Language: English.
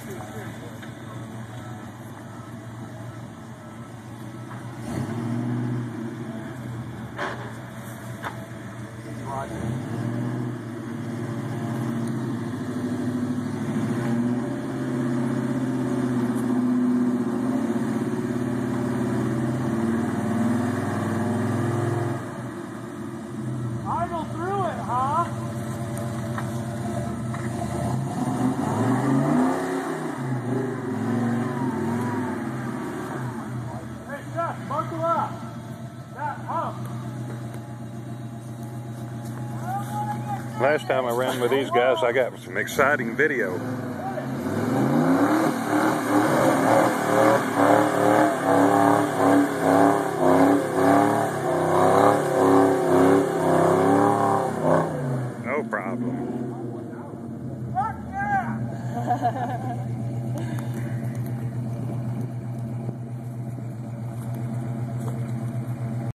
Idle through it, huh? Hey, Jeff, buckle up. That hump. Last time I ran with these guys, I got some exciting video. No problem. Fuck yeah!